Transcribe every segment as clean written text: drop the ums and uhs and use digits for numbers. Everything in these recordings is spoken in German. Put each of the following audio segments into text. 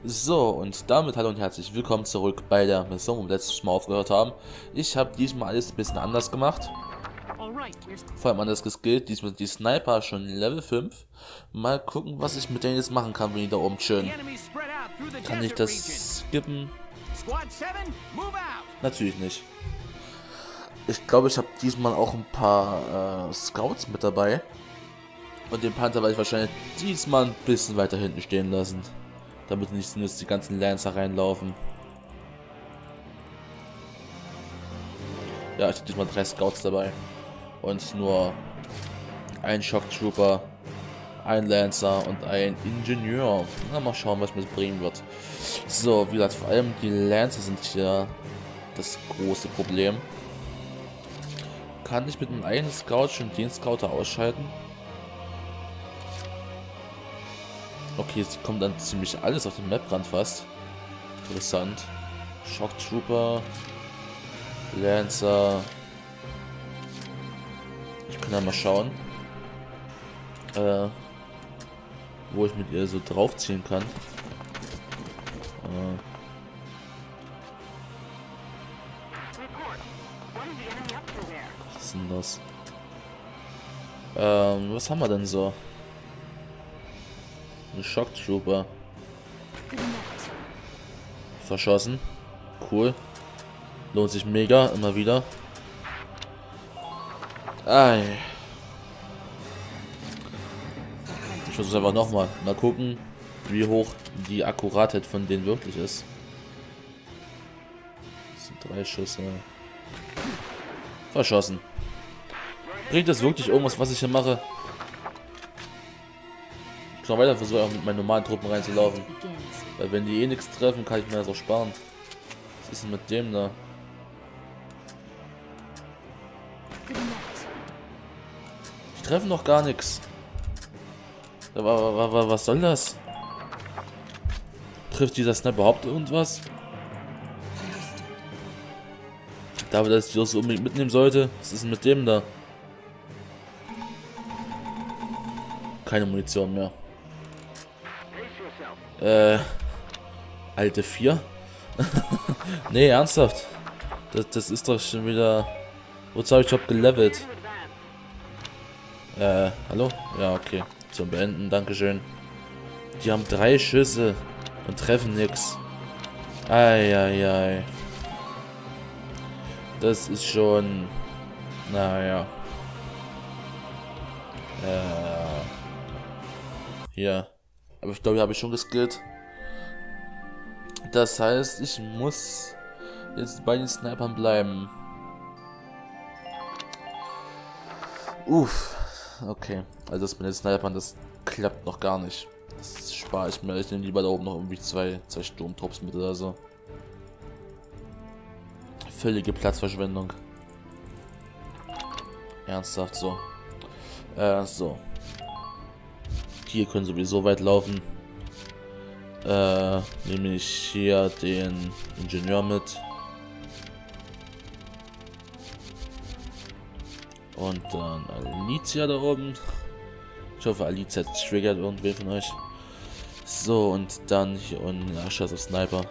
So, und damit hallo und herzlich willkommen zurück bei der Mission, wo wir letztes Mal aufgehört haben. Ich habe diesmal alles ein bisschen anders gemacht. Vor allem anders geskillt. Diesmal sind die Sniper schon Level 5. Mal gucken, was ich mit denen jetzt machen kann, wenn die da oben chillen. Kann ich das skippen? Natürlich nicht. Ich glaube, ich habe diesmal auch ein paar Scouts mit dabei. Und den Panther werde ich wahrscheinlich diesmal ein bisschen weiter hinten stehen lassen. Damit nicht die ganzen Lancer reinlaufen. Ja, ich habe diesmal 3 Scouts dabei. Und nur ein Shock Trooper, ein Lancer und ein Ingenieur. Na, mal schauen, was mir das bringen wird. So, wie gesagt, vor allem die Lancer sind hier das große Problem. Kann ich mit einem eigenen Scout schon den Scouter ausschalten? Okay, es kommt dann ziemlich alles auf den Maprand fast. Interessant. Shock Trooper, Lancer. Ich kann ja mal schauen, wo ich mit ihr so draufziehen kann. Was ist denn das? Was haben wir denn so? Ein Shock Trooper. Verschossen. Cool. Lohnt sich mega, immer wieder. Ei. Ich versuche einfach nochmal. Mal gucken, wie hoch die Akkuratheit von denen wirklich ist. Das sind 3 Schüsse. Verschossen. Bringt das wirklich irgendwas, was ich hier mache? Ich kann weiter versuchen, auch mit meinen normalen Truppen reinzulaufen. Weil wenn die eh nichts treffen, kann ich mir das auch sparen. Was ist denn mit dem da? Die treffen noch gar nichts. Was soll das? Trifft dieser Sniper überhaupt irgendwas? Dafür, dass ich das so unbedingt mitnehmen sollte. Was ist denn mit dem da? Keine Munition mehr. Alte 4? Nee, ernsthaft. Das ist doch schon wieder... Wozu habe ich überhaupt gelevelt? Hallo? Ja, okay. Zum Beenden, dankeschön. Die haben 3 Schüsse und treffen nix. Eieiei. Das ist schon... Naja. Hier. Aber ich glaube, hier habe ich schon geskillt. Das heißt, ich muss jetzt bei den Snipern bleiben. Uff. Okay. Also das mit den Snipern, das klappt noch gar nicht. Das spare ich mir. Ich nehme lieber da oben noch irgendwie zwei Sturmtrupps mit oder so. Völlige Platzverschwendung. Ernsthaft so. So. Hier können sowieso weit laufen. Nehme ich hier den Ingenieur mit. Und dann Alicia da oben. Ich hoffe, Alicia triggert irgendwen von euch. So, und dann hier unten, ja, scheiß auf Sniper.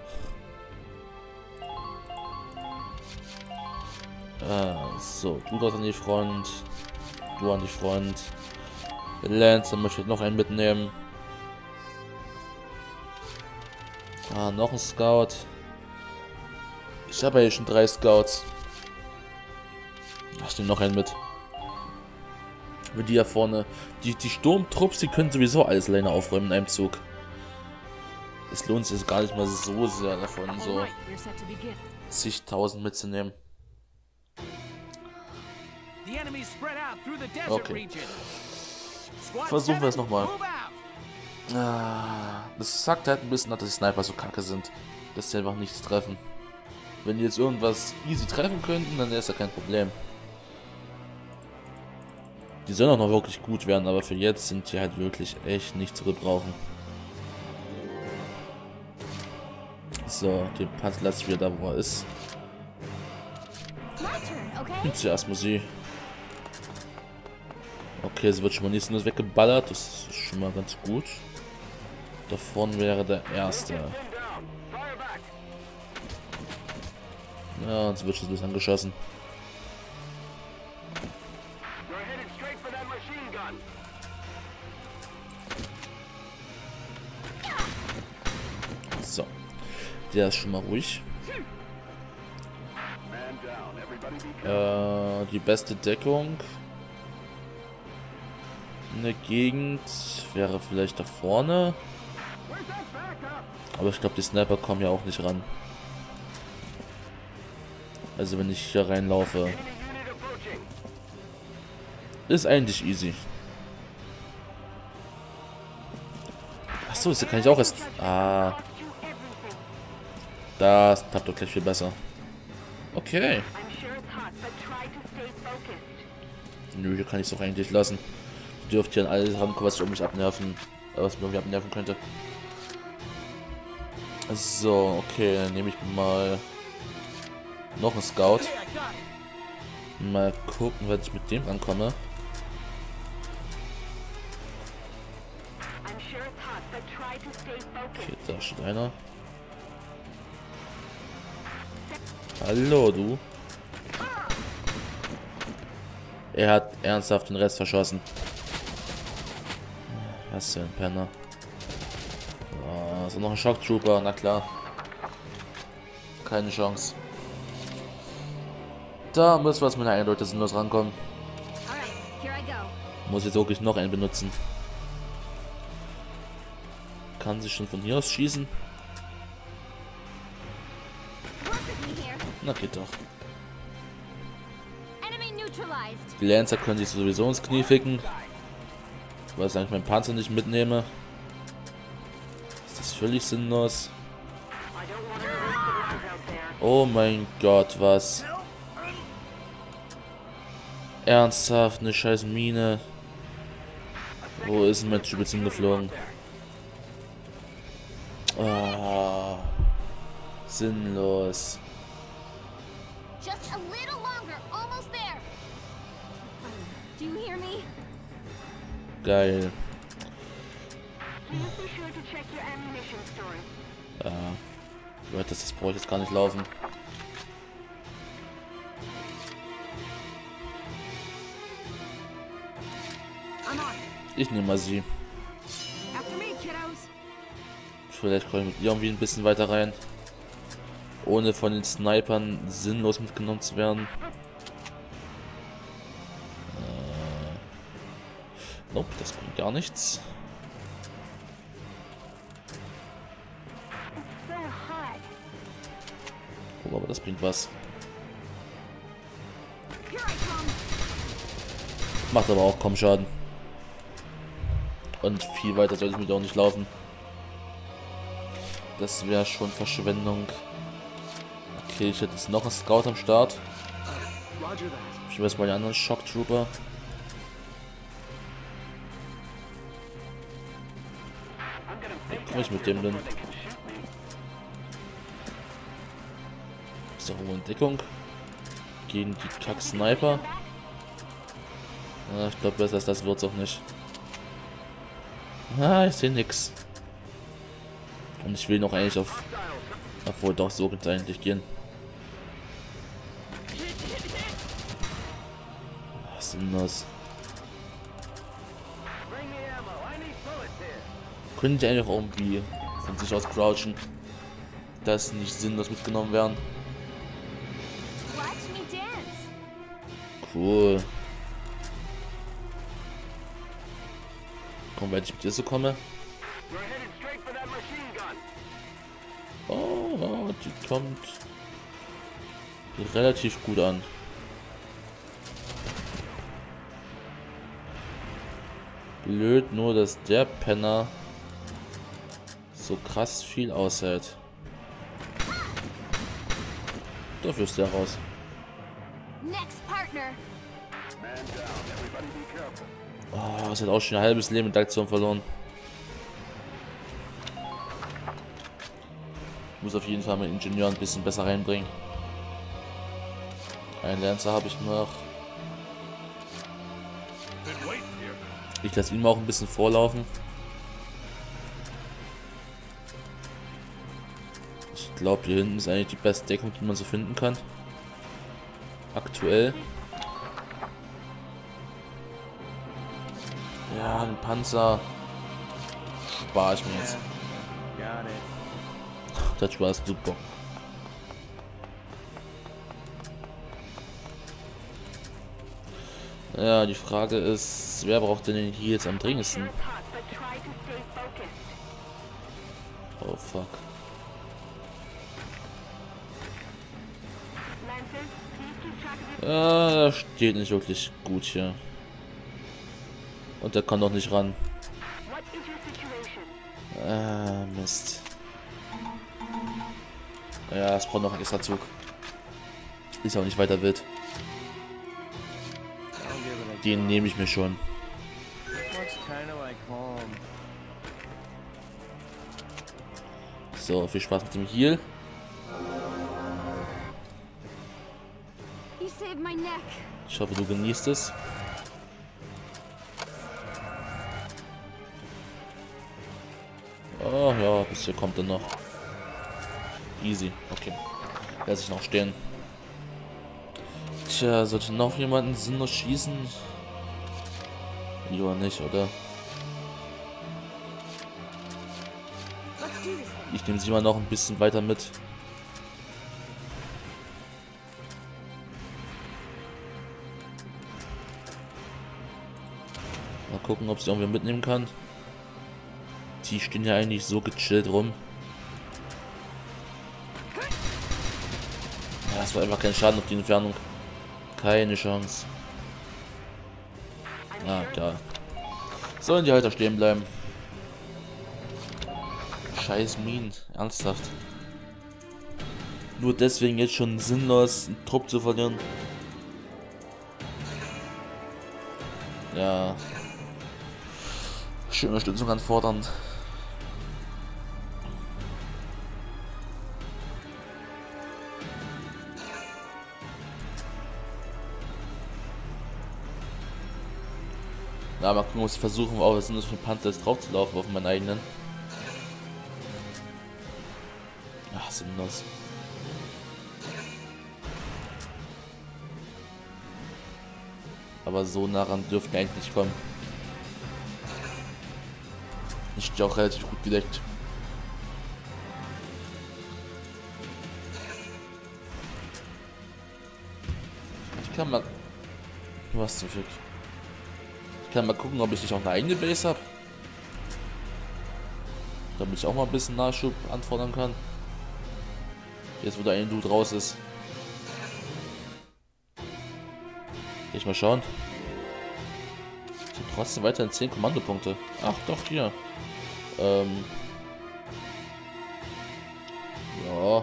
So, du dort an die Front. Du an die Front. Lancer möchte ich noch einen mitnehmen. Ah, noch ein Scout. Ich habe ja schon 3 Scouts. Ich nehme noch einen mit. Mit die hier vorne. Die Sturmtrupps, die können sowieso alles alleine aufräumen in einem Zug. Es lohnt sich gar nicht mal so sehr davon, so zigtausend mitzunehmen. Okay. Versuchen wir es nochmal. Das sagt halt ein bisschen, dass die Sniper so kacke sind, dass sie einfach nichts treffen. Wenn die jetzt irgendwas easy treffen könnten, dann wäre es ja kein Problem. Die sollen auch noch wirklich gut werden, aber für jetzt sind die halt wirklich echt nicht zu gebrauchen. So, den Panzer lasse ich wieder da, wo er ist. Und zuerst muss sie. Okay, es wird schon mal nichts weggeballert, das ist schon mal ganz gut. Da vorne wäre der erste. Ja, uns wird schon ein bisschen angeschossen. So. Der ist schon mal ruhig. Die beste Deckung in der Gegend wäre vielleicht da vorne. Aber ich glaube, die Sniper kommen ja auch nicht ran. Also wenn ich hier reinlaufe, ist eigentlich easy. Achso, das kann ich auch erst... Ah. Das klappt doch gleich viel besser. Okay. Nö, hier kann ich es doch eigentlich lassen. Ich dürfte hier an alles rankommen, was ich mich abnerven, was mir abnerven könnte. So, okay, dann nehme ich mal noch einen Scout. Mal gucken, wenn ich mit dem rankomme. Okay, da steht einer. Hallo, du. Er hat ernsthaft den Rest verschossen. Was für ein Penner. So, noch ein Shock Trooper, na klar. Keine Chance. Da muss was mit einer Leute sinnlos rankommen. Muss jetzt wirklich noch einen benutzen. Kann sich schon von hier aus schießen. Na geht doch. Die Lancer können sich sowieso ins Knie ficken. Weil ich eigentlich meinen Panzer nicht mitnehme. Ist das völlig sinnlos. Oh mein Gott, was? Ernsthaft, eine scheiß Mine. Wo ist denn mein Typ jetzt hingeflogen? Ah, sinnlos. Geil. Das brauche ich jetzt gar nicht laufen. Ich nehme mal sie. Vielleicht komme ich mit ihr irgendwie ein bisschen weiter rein. Ohne von den Snipern sinnlos mitgenommen zu werden. Nope, das bringt gar nichts. Oh, aber das bringt was. Macht aber auch kaum Schaden. Und viel weiter sollte ich mit auch nicht laufen. Das wäre schon Verschwendung. Okay, ich hätte jetzt noch einen Scout am Start. Ich weiß mal die anderen Shock Trooper. Wie komme ich mit dem denn? Ist doch irgendwo Entdeckung. Gegen die Kack-Sniper. Ja, ich glaube, besser als das wird's auch nicht. Ah, ich sehe nix. Und ich will noch eigentlich auf... Obwohl, doch, so könnte es eigentlich gehen. Was ist denn das? Könnte ich eigentlich auch irgendwie von sich aus crouchen, dass nicht sinnlos mitgenommen werden. Cool. Komm, wenn ich mit dir so komme. Oh, die kommt relativ gut an. Blöd nur, dass der Penner so krass viel aushält. Dafür ist der raus. Oh, es hat auch schon ein halbes Leben mit der Aktion verloren. Ich muss auf jeden Fall meinen Ingenieur ein bisschen besser reinbringen. Einen Lancer habe ich noch. Ich lasse ihn mal auch ein bisschen vorlaufen. Ich glaube, hier hinten ist eigentlich die beste Deckung, die man so finden kann. Aktuell. Ja, ein Panzer spare ich mir jetzt. Das war super. Ja, die Frage ist, wer braucht denn hier jetzt am dringendsten? Oh fuck. Ja, steht nicht wirklich gut hier. Und der kann doch nicht ran. Mist. Ja, es braucht noch einen extra Zug. Ist auch nicht weiter wild. Den nehme ich mir schon. So, viel Spaß mit dem Heal. Ich hoffe, du genießt es. Oh ja, bis hier kommt er noch. Easy, okay. Lass ich noch stehen. Tja, sollte noch jemanden sinnlos schießen? Lieber nicht, oder? Ich nehme sie mal noch ein bisschen weiter mit. Mal gucken, ob sie irgendwie mitnehmen kann. Die stehen ja eigentlich so gechillt rum. Ja, es war einfach kein Schaden auf die Entfernung. Keine Chance. Ah, klar. Sollen die halt da stehen bleiben. Scheiß Minen. Ernsthaft. Nur deswegen jetzt schon sinnlos, einen Trupp zu verlieren. Ja. Schöne Unterstützung anfordern. Ja, mal gucken, ob ich versuchen, auch das sinnlos für den Panzer jetzt drauf zu laufen auf meinen eigenen. Ach, sinnlos. Aber so nah ran dürften wir eigentlich nicht kommen. Ich stehe auch relativ gut gedeckt. Ich kann mal... Was zum Glück. Ich kann mal gucken, ob ich nicht auch eine eigene Base habe. Damit ich auch mal ein bisschen Nachschub anfordern kann. Jetzt, wo da ein Dude raus ist. Ich mal schauen. Ich habe trotzdem weiterhin 10 Kommandopunkte. Ach doch, hier. Ja.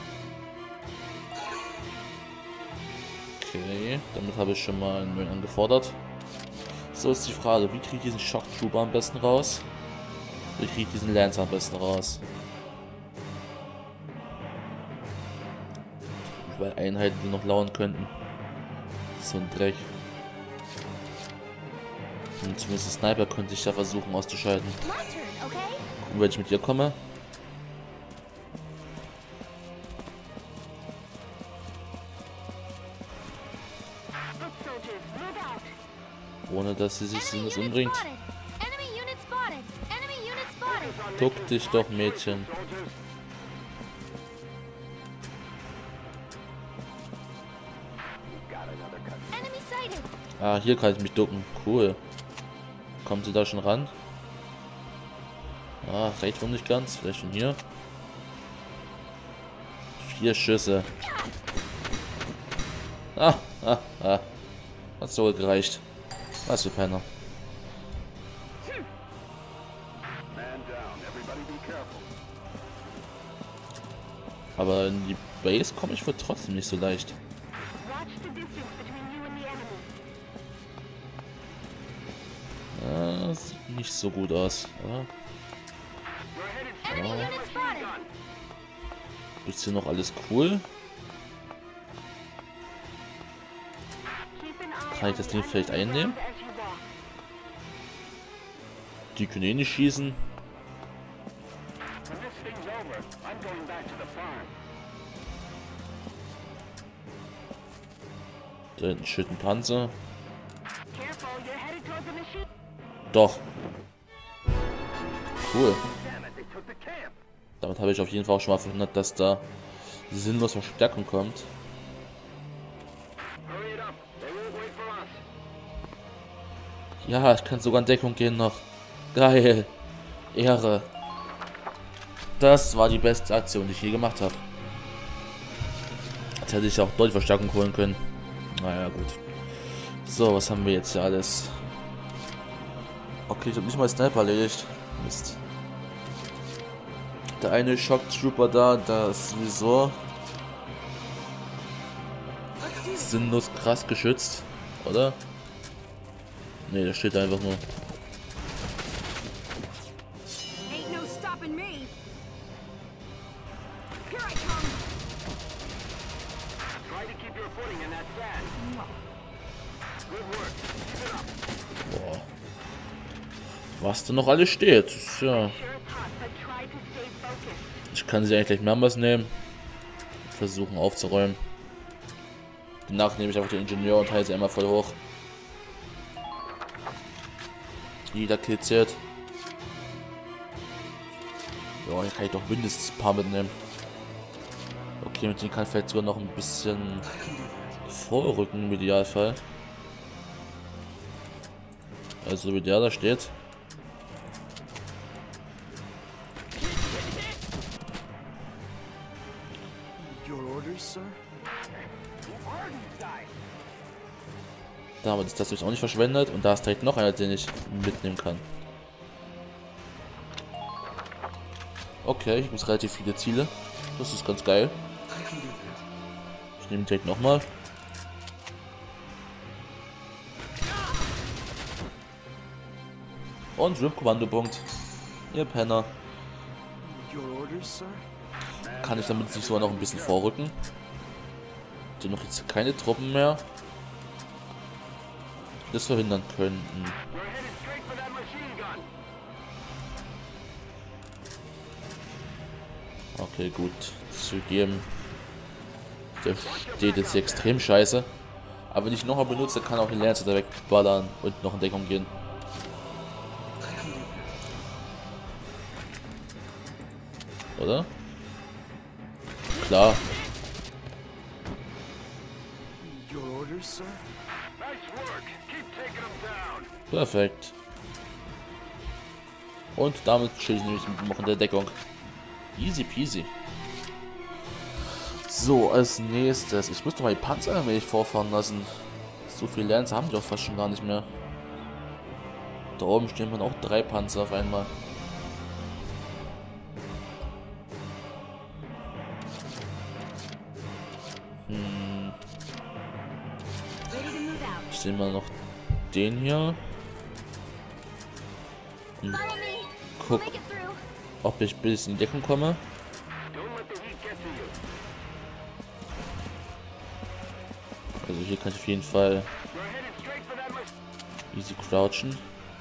Okay, damit habe ich schon mal einen neuen angefordert. So ist die Frage, wie kriege ich diesen Shock Trooper am besten raus? Wie kriege ich diesen Lancer am besten raus? Weil Einheiten, die noch lauern könnten. So ein Dreck. Und zumindest den Sniper könnte ich da versuchen auszuschalten. Gucken, wenn ich mit ihr komme. Ohne dass sie sich sinnlos umbringt. Duck dich doch, Mädchen. Ah, hier kann ich mich ducken. Cool. Kommt sie da schon ran? Ah, reicht wohl nicht ganz. Vielleicht schon hier. 4 Schüsse. Ah. Hat so gereicht. Was für Penner. Aber in die Base komme ich wohl trotzdem nicht so leicht. Sieht nicht so gut aus, oder? Ja. Ist hier noch alles cool? Kann ich das Ding vielleicht einnehmen? Die können eh nicht schießen. Da hinten steht ein Panzer. Doch. Cool. Damit habe ich auf jeden Fall auch schon mal verhindert, dass da sinnlos Verstärkung kommt. Ja, ich kann sogar in Deckung gehen noch. Geil. Ehre. Das war die beste Aktion, die ich je gemacht habe. Jetzt hätte ich auch deutlich Verstärkung holen können. Naja, gut. So, was haben wir jetzt hier alles? Okay, ich habe nicht mal Sniper erledigt. Mist. Der eine Shock Trooper da ist sowieso sinnlos krass geschützt, oder? Ne, da steht einfach nur. Boah. Was da noch alles steht, ist ja. Ich kann sie eigentlich gleich mehrmals nehmen. Versuchen aufzuräumen. Danach nehme ich einfach den Ingenieur und heile sie einmal voll hoch. Jeder Kill zählt. Ja, hier kann ich doch mindestens ein paar mitnehmen. Okay, mit denen kann ich vielleicht sogar noch ein bisschen vorrücken im Idealfall. Also wie der da steht. Damit ist das jetzt auch nicht verschwendet und da ist direkt noch einer, den ich mitnehmen kann. Okay, ich muss relativ viele Ziele. Das ist ganz geil. Ich nehme direkt nochmal. Und RIP-Kommandopunkt. Ihr Penner. Kann ich damit sich sogar noch ein bisschen vorrücken. Sind noch jetzt keine Truppen mehr, die das verhindern könnten. Okay, gut. Zugeben. Der steht jetzt extrem scheiße. Aber wenn ich noch mal benutze, kann auch den Lancer da wegballern und noch in Deckung gehen. Oder? Klar. Perfekt. Und damit stehe ich nämlich noch in der Deckung. Easy peasy. So, als nächstes. Ich müsste mal die Panzer ein wenig vorfahren lassen. So viele Lancer haben die auch fast schon gar nicht mehr. Da oben stehen dann auch 3 Panzer auf einmal. Ich sehe mal noch den hier. Und guck, ob ich bis in die Deckung komme. Also hier kann ich auf jeden Fall easy crouchen.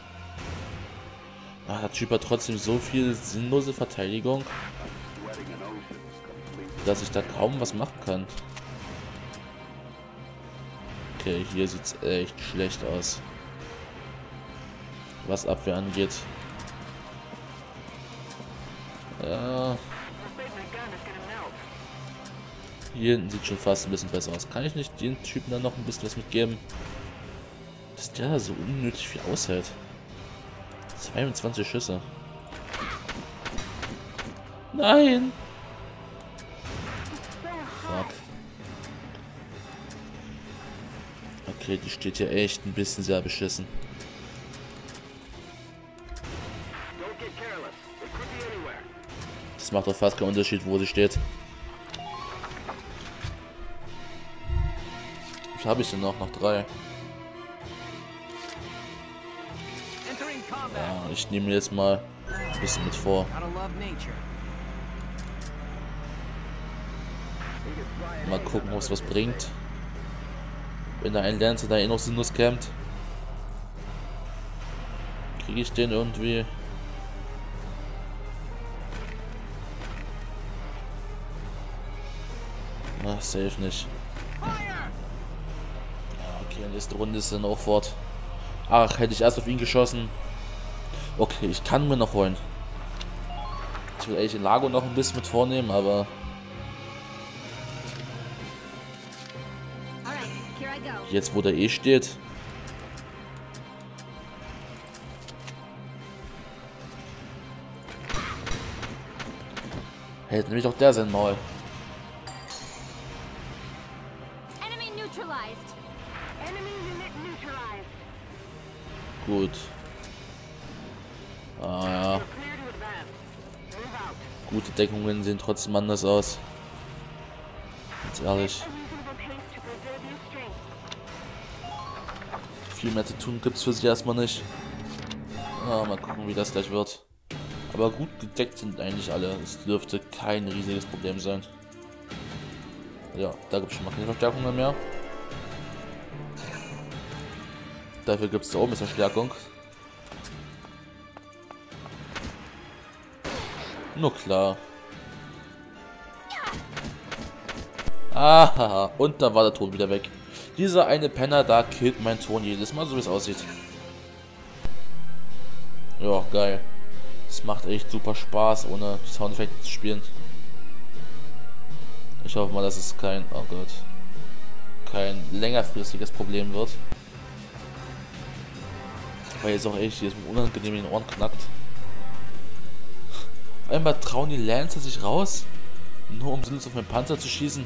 Ah, der Typ hat trotzdem so viel sinnlose Verteidigung, dass ich da kaum was machen kann. Okay, hier sieht es echt schlecht aus, was Abwehr angeht. Ja. Hier hinten sieht schon fast ein bisschen besser aus. Kann ich nicht den Typen dann noch ein bisschen was mitgeben? Dass der da so unnötig viel aushält. 22 Schüsse. Nein! Fuck. Okay, die steht hier echt ein bisschen sehr beschissen. Das macht doch fast keinen Unterschied, wo sie steht. Was habe ich denn noch? Noch 3. Ja, ich nehme mir jetzt mal ein bisschen mit vor. Mal gucken, ob es was bringt. Wenn da ein Lancer da eh noch sinnlos campt, kriege ich den irgendwie. Ach, safe nicht. Okay, nächste Runde ist dann auch fort. Ach, hätte ich erst auf ihn geschossen. Okay, ich kann mir noch holen. Ich will eigentlich den Lago noch ein bisschen mit vornehmen, aber... Jetzt, wo der eh steht... Hält nämlich doch der sein Maul. Gut. Ah ja. Gute Deckungen sehen trotzdem anders aus. Ganz ehrlich. Viel mehr zu tun gibt es für sie erstmal nicht. Ah, mal gucken, wie das gleich wird. Aber gut gedeckt sind eigentlich alle. Es dürfte kein riesiges Problem sein. Ja, da gibt es schon mal keine Verstärkungen mehr. Dafür gibt es da oben eine Verstärkung. Nur klar. Aha, und da war der Ton wieder weg. Dieser eine Penner da killt mein Ton jedes Mal, so wie es aussieht. Ja, geil. Es macht echt super Spaß, ohne Soundeffekte zu spielen. Ich hoffe mal, dass es kein, oh Gott, kein längerfristiges Problem wird. Weil jetzt auch echt jedes Mal unangenehm in den Ohren knackt. Auf einmal trauen die Lancer sich raus, nur um sinnlos auf meinen Panzer zu schießen.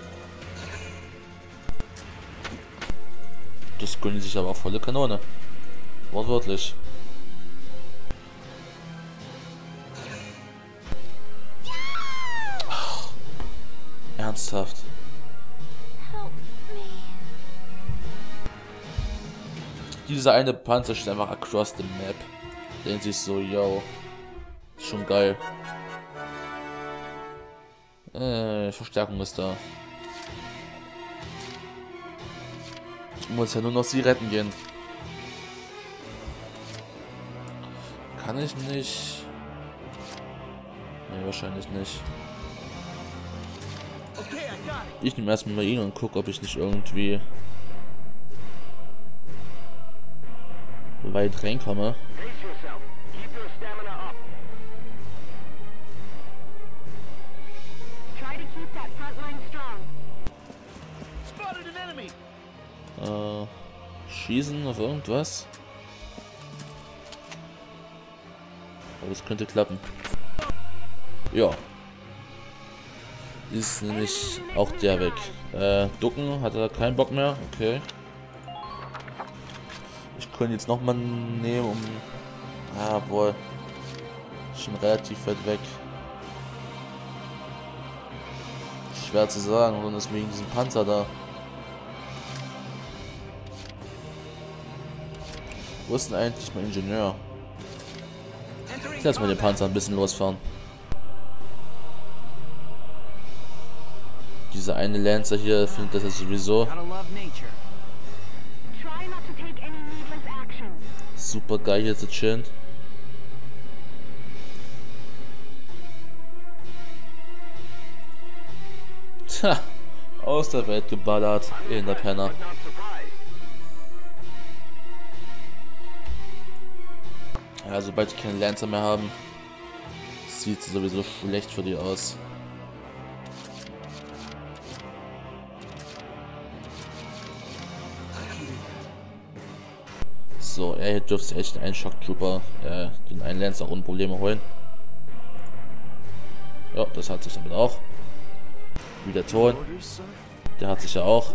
Das gönnen sich aber auch volle Kanone. Wortwörtlich. Ach, ernsthaft. Dieser eine Panzer steht einfach across the map. Denkt sich so, yo, schon geil. Verstärkung ist da. Ich muss ja nur noch sie retten gehen. Kann ich nicht? Nee, wahrscheinlich nicht. Ich nehme erstmal mal ihn und gucke, ob ich nicht irgendwie weit reinkomme. Schießen auf irgendwas. Aber das könnte klappen. Ja. Ist nämlich auch der weg. Ducken hat er keinen Bock mehr. Okay. Ich könnte jetzt nochmal nehmen, um... Ah, wohl. Schon relativ weit weg. Schwer zu sagen, sondern ist wegen diesem Panzer da. Wo ist denn eigentlich mein Ingenieur? Ich lasse mal den Panzer ein bisschen losfahren. Dieser eine Lancer hier findet das jetzt sowieso super geil hier zu chillen. Tja, aus der Welt geballert, in der Penner. Ja, sobald die keine Lancer mehr haben, sieht es sowieso schlecht für die aus. So, er dürfte echt einen Shock Trooper, den einen Lancer ohne Probleme holen. Ja, das hat sich damit auch. Wie der Ton. Der hat sich ja auch.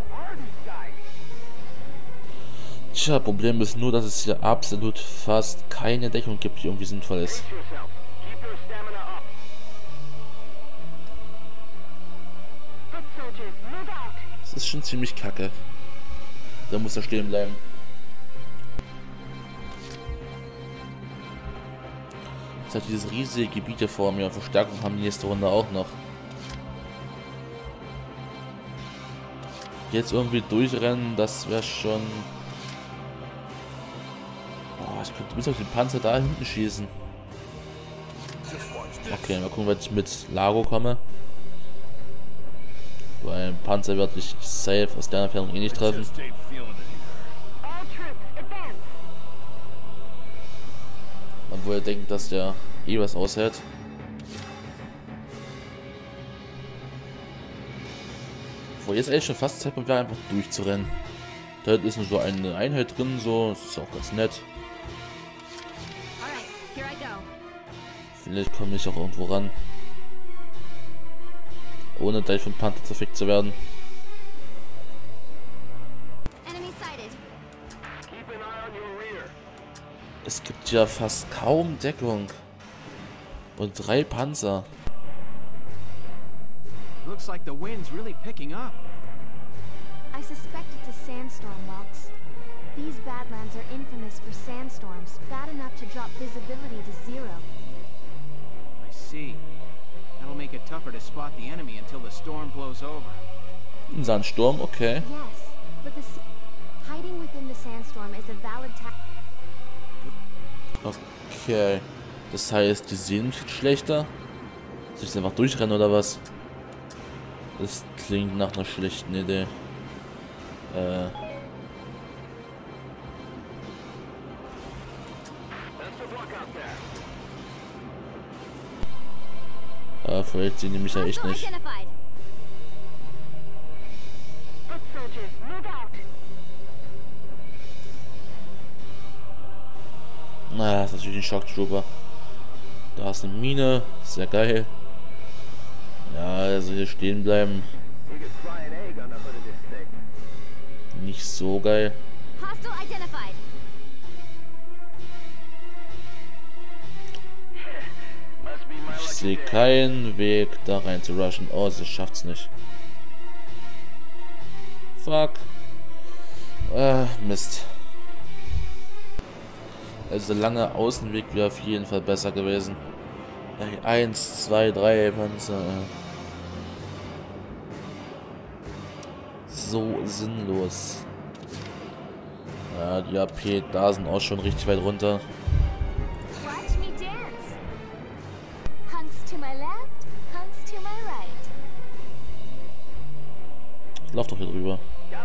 Tja, Problem ist nur, dass es hier absolut fast keine Deckung gibt, die irgendwie sinnvoll ist. Das ist schon ziemlich kacke. Da muss er stehen bleiben. Jetzt hat dieses riesige Gebiet hier vor mir. Verstärkung haben die nächste Runde auch noch. Jetzt irgendwie durchrennen, das wäre schon... Oh, ich könnte bis auf den Panzer da hinten schießen. Okay, mal gucken, wenn ich mit Lago komme. Weil ein Panzer wird dich safe aus der Entfernung eh nicht treffen. Obwohl er denkt, dass der eh was aushält. Wo jetzt eigentlich schon fast Zeitpunkt wäre, einfach durchzurennen. Da ist nur so eine Einheit drin, so. Das ist auch ganz nett. Vielleicht komme ich auch irgendwo ran. Ohne gleich vom Panther zerfickt zu werden. Es gibt ja fast kaum Deckung. Und 3 Panzer. Looks like the wind's really picking up. I suspect it's a sandstorm, Walks. These badlands are infamous for sandstorms, bad enough to drop visibility to 0. I see. That'll make it tougher to spot the enemy until the storm blows over. Ein Sandsturm, okay. Yes, but hiding within the sandstorm is a valid tactic. Okay. Das heißt, die sehen mich schlechter? Soll ich einfach durchrennen oder was? Das klingt nach einer schlechten Idee. Vielleicht sehen die mich ja echt nicht. Na, das ist natürlich ein Shocktrooper. Da ist eine Mine, sehr geil. Ja, also hier stehen bleiben. Nicht so geil. Ich sehe keinen Weg da rein zu rushen. Oh, sie schafft's nicht. Fuck. Mist. Also lange Außenweg wäre auf jeden Fall besser gewesen. 1, 2, 3 Panzer. So sinnlos. Ja, die AP da sind auch schon richtig weit runter. Lauf doch hier drüber.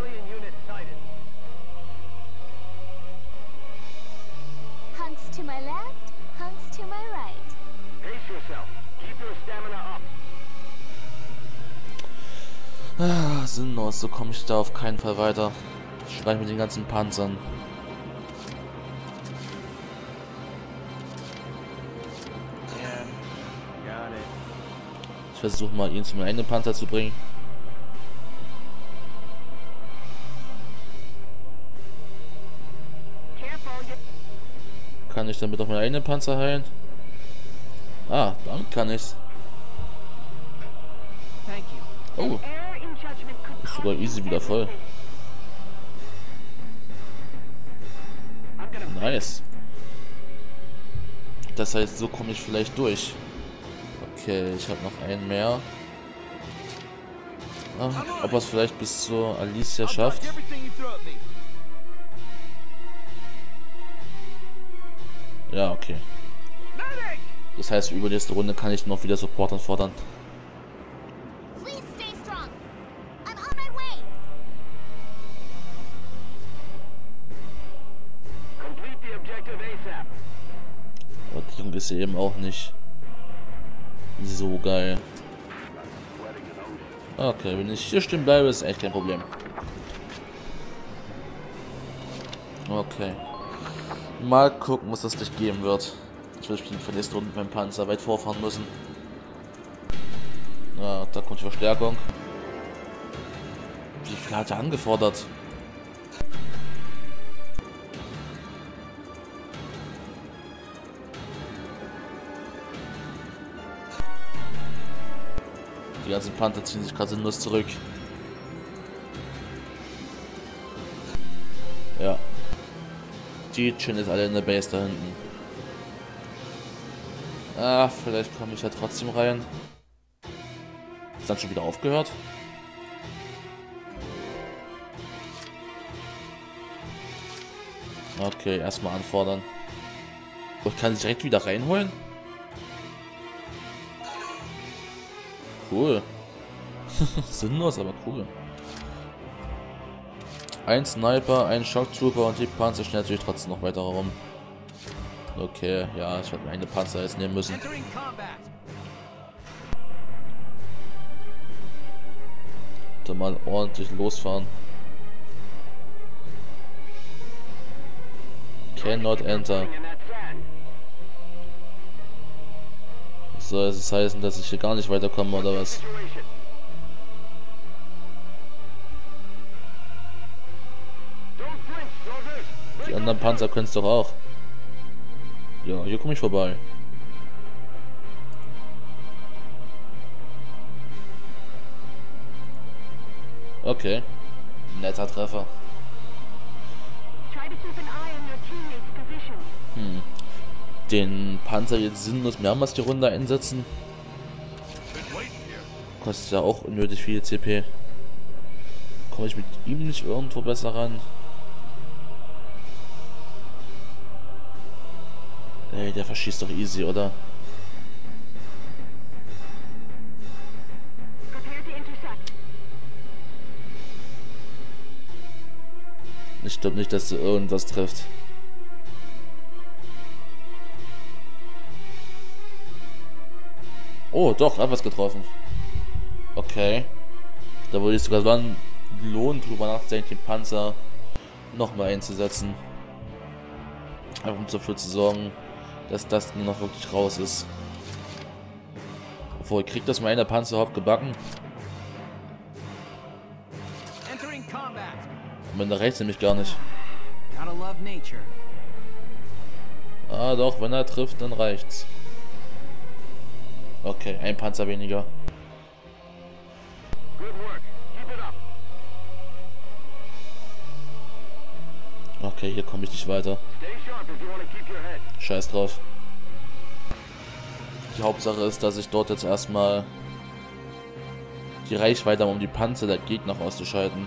Ah, sinnlos, so komme ich da auf keinen Fall weiter. Ich schreibe mit den ganzen Panzern. Ich versuche mal ihn zu meinem eigenen Panzer zu bringen. Kann ich damit auch meinen eigenen Panzer heilen? Ah, damit kann ich's. Oh. Ist sogar easy wieder voll. Nice. Das heißt, so komme ich vielleicht durch. Okay, ich habe noch einen mehr. Ah, ob er es vielleicht bis zur Alicia schafft. Ja, okay. Das heißt, über die nächste Runde kann ich noch wieder Support anfordern. Aber die Jung ist eben auch nicht so geil. Okay, wenn ich hier stehen bleibe, ist echt kein Problem. Okay. Mal gucken, was das gleich geben wird. Ich werde für die nächste Runde mit meinem Panzer weit vorfahren müssen. Ja, da kommt die Verstärkung. Wie viel hat er angefordert? Die ganzen Panther ziehen sich gerade sinnlos zurück. Ja. Die chillen jetzt alle in der Base da hinten. Ah, vielleicht komme ich ja trotzdem rein. Ist dann schon wieder aufgehört? Okay, erstmal anfordern. Oh, ich kann sie direkt wieder reinholen? Cool. Sinnlos, aber cool. Ein Sniper, ein Shock Trooper und die Panzer stehen natürlich trotzdem noch weiter herum. Okay, ja, ich hätte mir eine Panzer jetzt nehmen müssen. Da mal ordentlich losfahren. Cannot enter. Soll es heißen, dass ich hier gar nicht weiterkomme oder was? Die anderen Panzer können es doch auch. Ja, hier komme ich vorbei. Okay. Netter Treffer. Den Panzer jetzt sinnlos mehrmals die Runde einsetzen. Kostet ja auch unnötig viel CP. Komme ich mit ihm nicht irgendwo besser ran? Ey, der verschießt doch easy, oder? Ich glaube nicht, dass er irgendwas trifft. Oh, doch, hat was getroffen. Okay. Da würde ich sogar dann lohnen, drüber nachdenken, den Panzer nochmal einzusetzen. Einfach um dafür zu sorgen, dass das Ding noch wirklich raus ist. Obwohl, kriegt das mal der Panzer überhaupt gebacken? Und da reicht nämlich gar nicht. Ah doch, wenn er trifft, dann reicht's. Okay, ein Panzer weniger. Okay, hier komme ich nicht weiter. Scheiß drauf. Die Hauptsache ist, dass ich dort jetzt erstmal die Reichweite habe, um die Panzer der Gegner auszuschalten.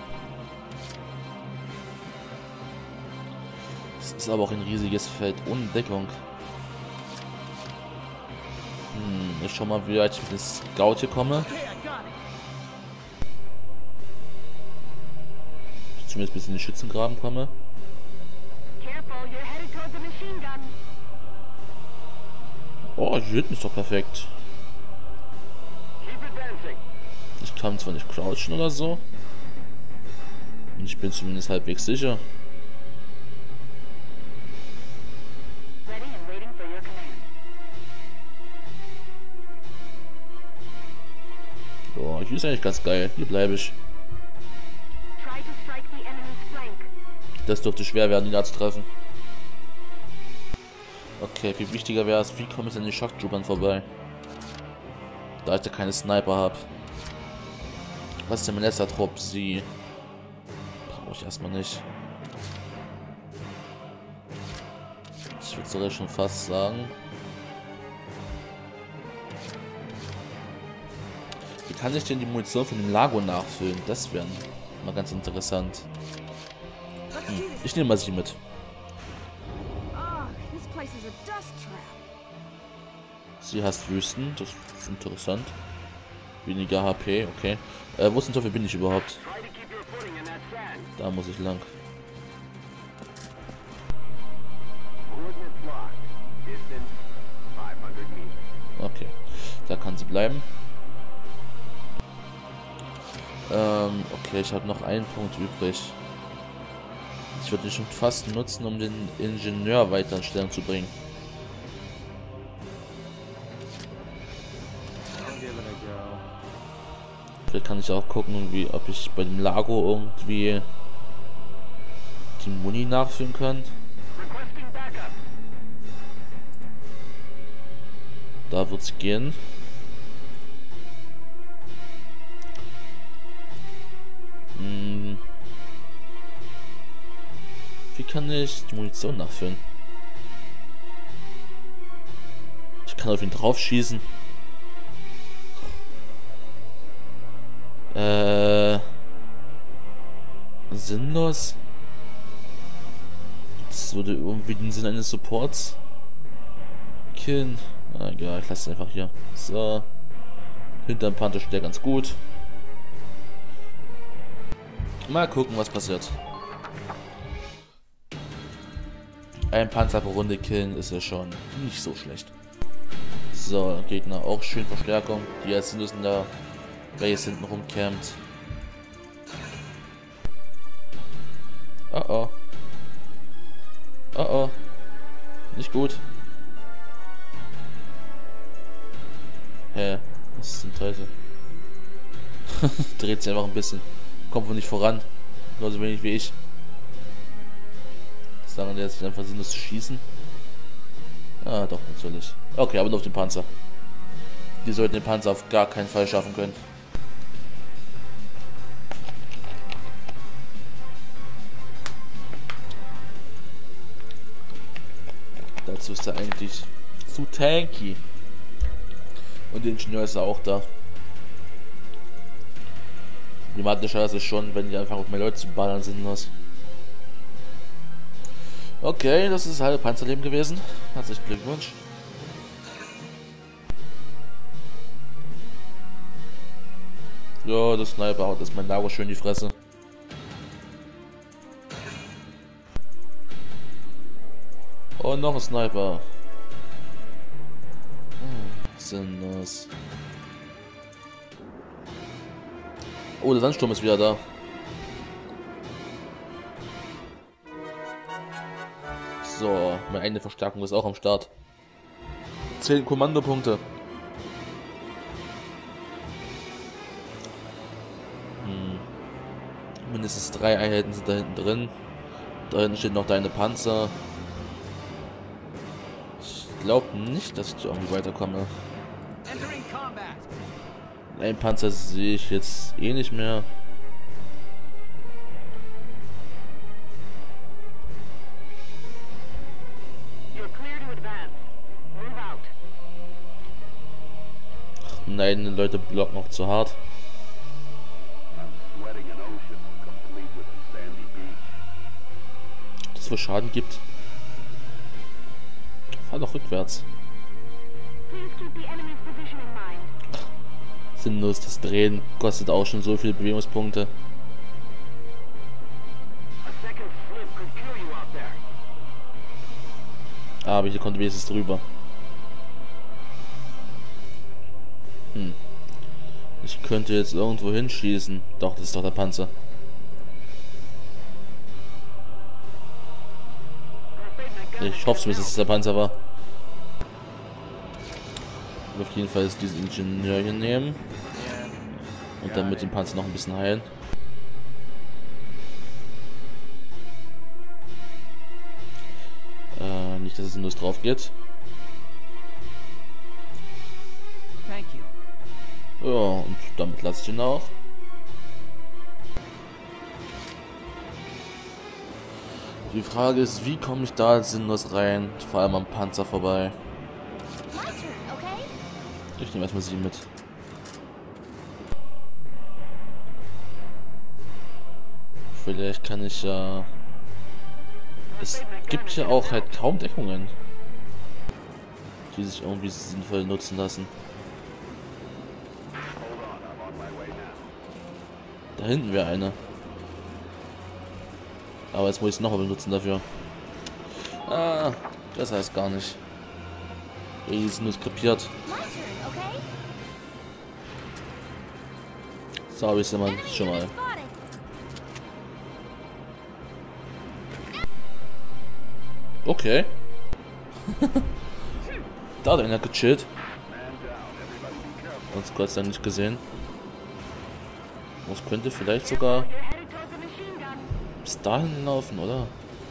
Es ist aber auch ein riesiges Feld ohne Deckung. Ich schau mal, wie weit ich mit dem Scout hier komme. Ich zumindest bis in den Schützengraben komme. Oh, hier hinten ist doch perfekt. Ich kann zwar nicht crouchen oder so. Und ich bin zumindest halbwegs sicher. Oh, hier ist eigentlich ganz geil. Hier bleibe ich. Das dürfte schwer werden, ihn da zu treffen. Okay, viel wichtiger wäre es, wie komme ich an die Shock Troopern vorbei? Da ich ja keine Sniper habe. Was ist denn mein letzter Trupp? Sie brauche ich erstmal nicht. Ich würde sogar schon fast sagen. Wie kann ich denn die Munition von dem Lago nachfüllen? Das wäre mal ganz interessant. Ich nehme mal sie mit. Sie hasst Wüsten, das ist interessant. Weniger HP, okay. Wo zum Teufel bin ich überhaupt? Da muss ich lang. Okay, da kann sie bleiben. Okay, ich habe noch einen Punkt übrig. Ich würde ihn schon fast nutzen, um den Ingenieur weiter in Stellung zu bringen. Vielleicht kann ich auch gucken, ob ich bei dem Lago irgendwie die Muni nachfüllen kann. Da wird es gehen. Wie kann ich die Munition nachfüllen? Ich kann auf ihn drauf schießen. Sinnlos. Das würde irgendwie den Sinn eines Supports killen. Na egal, ich lasse es einfach hier. So. Hinterm Panther steht ja ganz gut. Mal gucken, was passiert. Ein Panzer pro Runde killen ist ja schon nicht so schlecht. So, Gegner auch schön Verstärkung. Die jetzt müssen da Base hinten rumcampt. Oh oh. Oh oh. Nicht gut. Hä? Was ist denn Teufel? Dreht sich einfach ein bisschen. Kommt wohl nicht voran. Nur so wenig wie ich. Sagen die jetzt einfach sinnlos zu schießen? Ah, doch, natürlich. Okay, aber nur auf den Panzer. Die sollten den Panzer auf gar keinen Fall schaffen können. Dazu ist er eigentlich zu tanky. Und der Ingenieur ist auch da. Problematischer ist es schon, wenn die einfach auf mehr Leute zu ballern sinnlos. Okay, das ist das halbe Panzerleben gewesen. Herzlichen Glückwunsch. Ja, der Sniper haut das mein Lager schön in die Fresse. Und noch ein Sniper. Sinnlos. Oh, der Sandsturm ist wieder da. So, meine eigene Verstärkung ist auch am Start. 10 Kommandopunkte. Mindestens 3 Einheiten sind da hinten drin. Da hinten steht noch deine Panzer. Ich glaube nicht, dass ich irgendwie weiterkomme. Ein Panzer sehe ich jetzt eh nicht mehr. Nein, die Leute blocken noch zu hart. Dass es wohl Schaden gibt. Fahr doch rückwärts. Sinnlos, das Drehen kostet auch schon so viele Bewegungspunkte. Aber hier kommt wenigstens drüber. Ich könnte jetzt irgendwo hinschießen. Doch, das ist doch der Panzer. Ich hoffe zumindest, dass es der Panzer war. Auf jeden Fall ist diesen Ingenieur hier nehmen. Und dann mit dem Panzer noch ein bisschen heilen. Nicht, dass es nur drauf geht. Ja, und damit lasse ich ihn auch. Die Frage ist, wie komme ich da sinnlos rein? Vor allem am Panzer vorbei. Ich nehme erstmal sie mit. Vielleicht kann ich ja... Es gibt ja auch halt kaum Deckungen, die sich irgendwie sinnvoll nutzen lassen. Da hinten wäre eine. Aber jetzt muss ich es nochmal benutzen dafür. Ah, das heißt gar nicht. Die sind nur kapiert. So habe ich es immer schon mal. Okay. Da hat einer gechillt. Uns Gott sei Dank nicht gesehen. Das könnte vielleicht sogar bis dahin laufen, oder?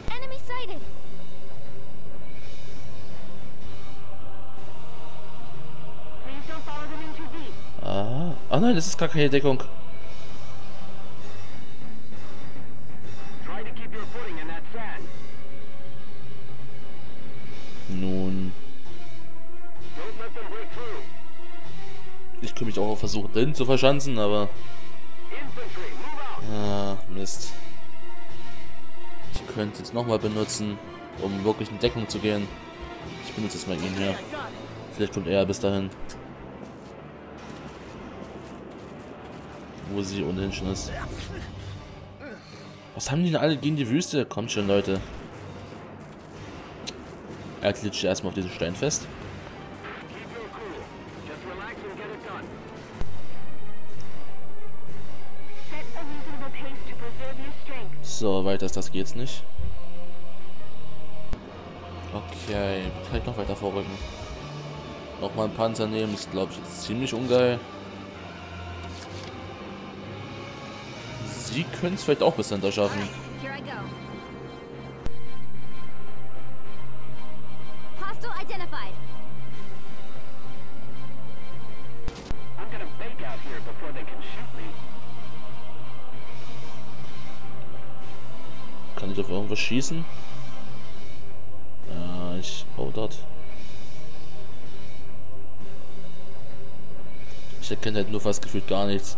Ah nein, das ist gar keine Deckung. Nun. Ich könnte mich auch versuchen, dahin zu verschanzen, aber... Ah, Mist. Ich könnte jetzt nochmal benutzen, um wirklich in Deckung zu gehen. Ich benutze jetzt mal ihn hier. Vielleicht kommt er bis dahin. Wo sie ohnehin schon ist. Was haben die denn alle gegen die Wüste? Kommt schon, Leute. Er klitscht erstmal auf diesen Stein fest. So, weiter ist das geht's nicht. Okay, kann ich noch weiter vorrücken. Nochmal einen Panzer nehmen, ist glaube ich jetzt ziemlich ungeil. Sie können es vielleicht auch bis dahin schaffen. Kann ich auf irgendwas schießen? Ja, oh, dort. Ich erkenne halt nur fast gefühlt gar nichts.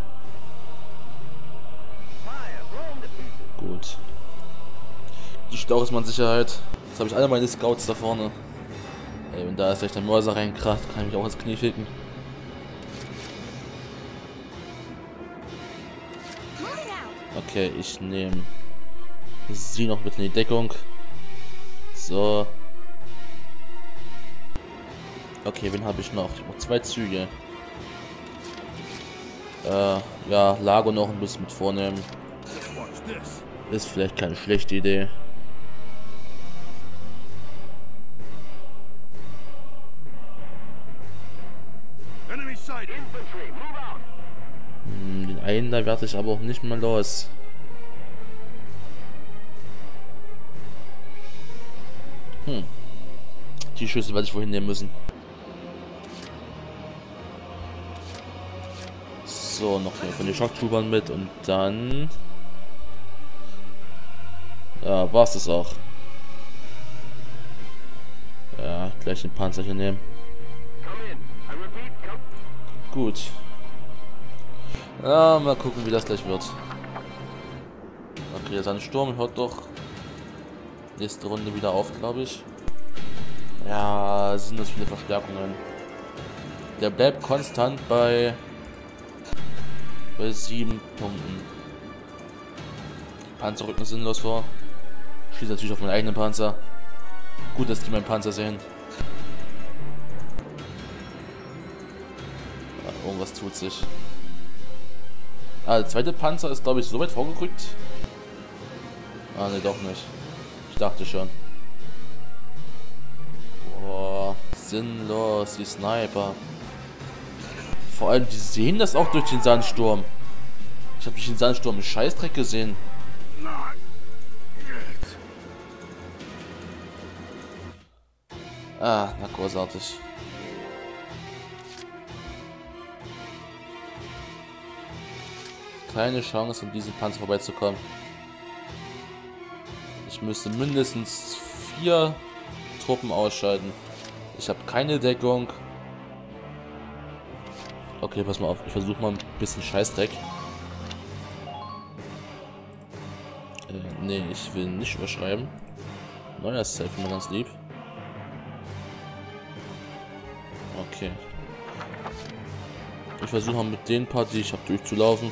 Gut. Die Stauch ist mal in Sicherheit. Jetzt habe ich alle meine Scouts da vorne. Ey, wenn da erst gleich der Mörser reinkracht, kann ich mich auch ins Knie ficken. Okay, ich nehme sie noch mit in die Deckung. So. Okay, wen habe ich noch? Ich habe noch 2 Züge. Ja, Lago noch ein bisschen mit vornehmen. Ist vielleicht keine schlechte Idee. Den einen da werde ich aber auch nicht mehr los. Die Schüsse werde ich wohin nehmen müssen. So, noch hier von den Schocktroopern mit und dann... Ja, war's das auch. Ja, gleich den Panzer hier nehmen. Gut. Ja, mal gucken, wie das gleich wird. Okay, sein Sturm hört doch nächste Runde wieder auf, glaube ich. Ja, sind das viele Verstärkungen. Der bleibt konstant bei 7 Punkten. Panzer rücken sinnlos vor. Schießt natürlich auf meinen eigenen Panzer. Gut, dass die meinen Panzer sehen. Ja, irgendwas tut sich. Ah, der zweite Panzer ist, glaube ich, so weit vorgerückt. Ah, ne, doch nicht. Ich dachte schon. Boah, sinnlos, die Sniper. Vor allem, die sehen das auch durch den Sandsturm. Ich habe durch den Sandsturm einen Scheißdreck gesehen. Ah, na großartig. Keine Chance, um diesen Panzer vorbeizukommen. Ich müsste mindestens 4 Truppen ausschalten. Ich habe keine Deckung. Okay, pass mal auf. Ich versuche mal ein bisschen Scheißdreck. Nee, ich will nicht überschreiben. Neuer Set, mir ganz lieb. Okay. Ich versuche mal mit den paar, die ich habe, durchzulaufen.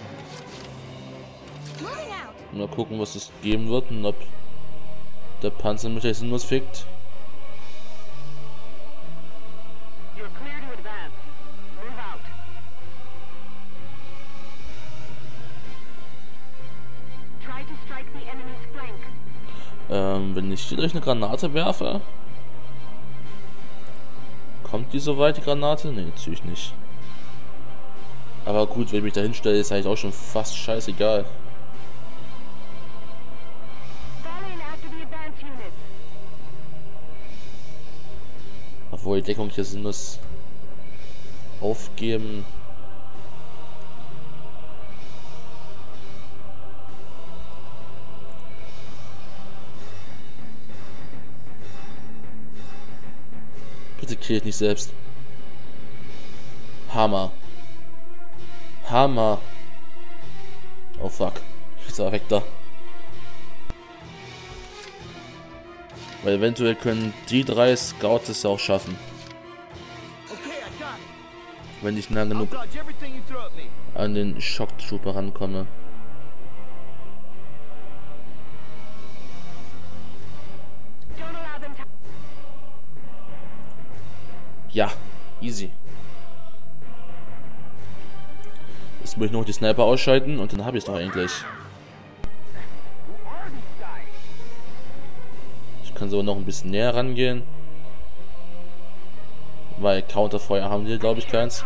Mal gucken, was es geben wird und ob der Panzer mich jetzt nur fickt. Wenn ich hier durch eine Granate werfe, kommt die so weit, die Granate? Ne, natürlich nicht. Aber gut, wenn ich mich da hinstelle, ist eigentlich auch schon fast scheißegal. Obwohl die Deckung hier sinnlos aufgeben. Bitte killt nicht selbst. Hammer. Hammer. Oh fuck. Ist er weg da. Weil eventuell können die 3 Scouts es ja auch schaffen. Wenn ich nah genug an den Shock Trooper rankomme. Ja, easy. Jetzt muss ich noch die Sniper ausschalten und dann habe ich es doch eigentlich. Ich kann so noch ein bisschen näher rangehen. Weil Counterfeuer haben die, glaube ich, keins.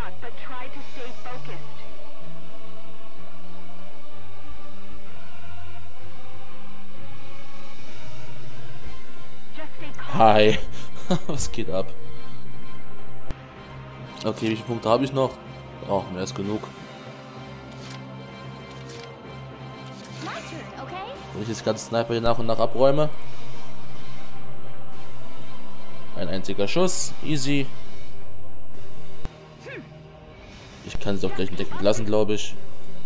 Hi. Was geht ab? Okay, wie viele Punkte habe ich noch? Oh, mehr ist genug. Wenn ich das ganze Sniper hier nach und nach abräume. Ein einziger Schuss. Easy. Ich kann sie auch gleich entdecken lassen, glaube ich.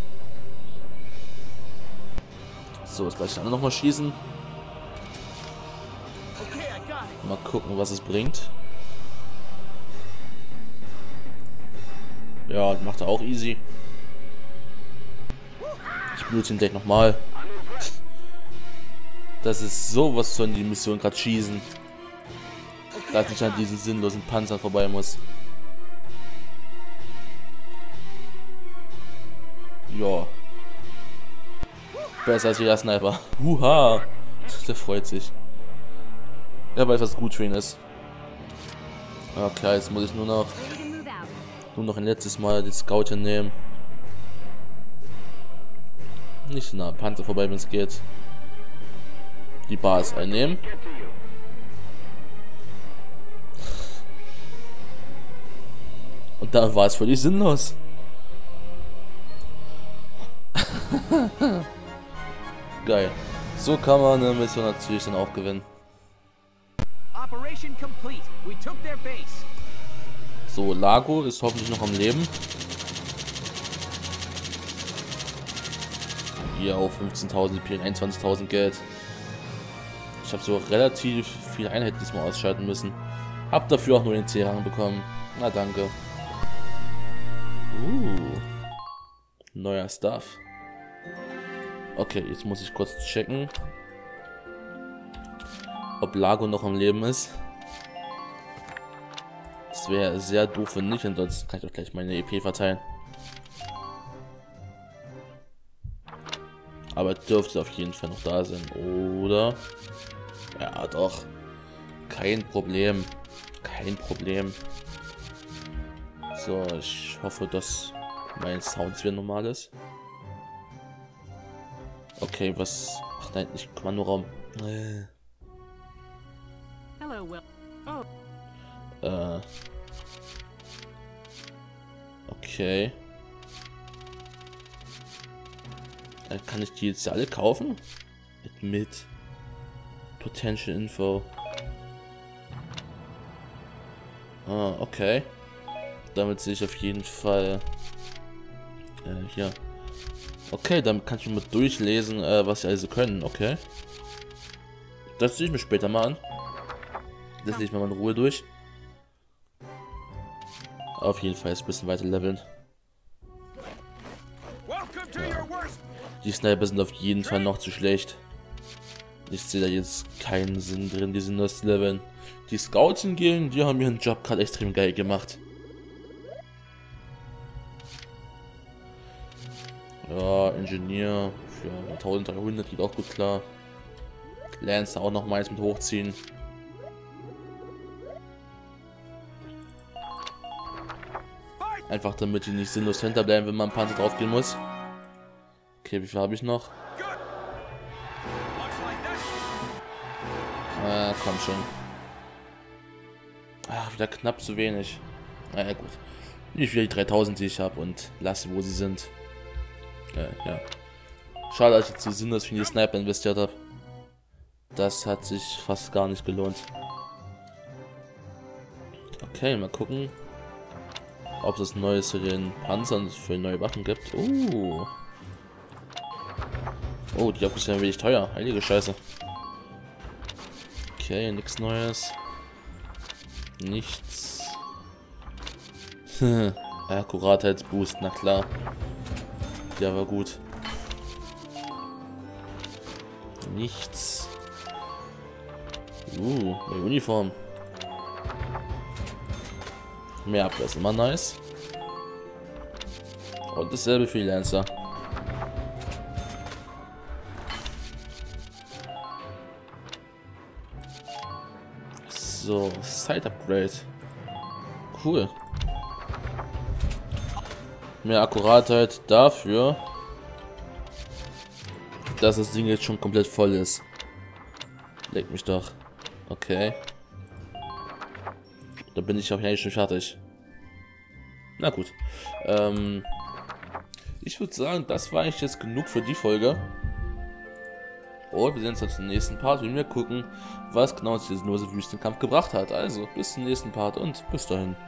So, jetzt gleich noch mal schießen. Mal gucken, was es bringt. Ja, macht er auch easy. Ich benutze ihn gleich nochmal. Das ist sowas von die Mission gerade schießen. Dass ich an diesen sinnlosen Panzer vorbei muss. Ja. Besser als jeder Sniper. Huha. Der freut sich. Er weiß, was gut für ihn ist. Ja klar, jetzt muss ich nur noch ein letztes Mal die Scout nehmen. Nicht so nah am Panzer vorbei, wenn es geht. Die Basis einnehmen. Und dann war es völlig sinnlos. Geil. So kann man eine Mission natürlich dann auch gewinnen. So, Lago ist hoffentlich noch am Leben. Hier auf 15.000 EP, 21.000 Geld. Ich habe so relativ viele Einheiten diesmal ausschalten müssen. Hab dafür auch nur den C-Rang bekommen. Na danke. Neuer Stuff. Okay, jetzt muss ich kurz checken, ob Lago noch am Leben ist. Das wäre sehr doof, wenn nicht, ansonsten kann ich auch gleich meine EP verteilen. Aber dürfte auf jeden Fall noch da sein, oder? Ja, doch. Kein Problem. Kein Problem. So, ich hoffe, dass mein Sound wieder normal ist. Okay, was... Ach nein, nicht Kommandoraum. Hello, Will. Okay. Kann ich die jetzt alle kaufen? Mit Potential Info. Ah, okay. Damit sehe ich auf jeden Fall hier. Okay, damit kann ich mal durchlesen, was sie also können, okay. Das sehe ich mir später mal an. Das lese ich mir mal in Ruhe durch. Auf jeden Fall jetzt ein bisschen weiter leveln. Ja. Die Sniper sind auf jeden Fall noch zu schlecht. Ich sehe da jetzt keinen Sinn drin, die sind nur zu leveln. Die Scouts hingegen, die haben ihren Job gerade extrem geil gemacht. Ja, Ingenieur für 1300 geht auch gut klar. Lancer auch noch mal eins mit hochziehen. Einfach damit die nicht sinnlos hinterbleiben, wenn man Panzer drauf gehen muss. Okay, wie viel habe ich noch? Ah, komm schon. Ah, wieder knapp zu wenig. Naja, gut. Nicht wieder die 3000, die ich habe und lasse, wo sie sind. Ja. Schade, dass ich jetzt so sinnlos für die Sniper investiert habe. Das hat sich fast gar nicht gelohnt. Okay, mal gucken, ob es Neues zu den Panzern für neue Waffen gibt. Oh, die Akkus sind ein wenig teuer. Heilige Scheiße. Okay, nichts Neues. Nichts. Akkuratheitsboost, na klar. Der war gut. Nichts. Eine Uniform. Mehr Abwehr ist immer nice. Und dasselbe für die Lancer. So, Side Upgrade. Cool. Mehr Akkuratheit dafür, dass das Ding jetzt schon komplett voll ist. Leck mich doch. Okay. Da bin ich auch eigentlich schon fertig. Na gut. Ich würde sagen, das war eigentlich jetzt genug für die Folge. Und wir sehen uns jetzt im nächsten Part, wenn wir gucken, was genau dieser sinnlose Wüstenkampf gebracht hat. Also, bis zum nächsten Part und bis dahin.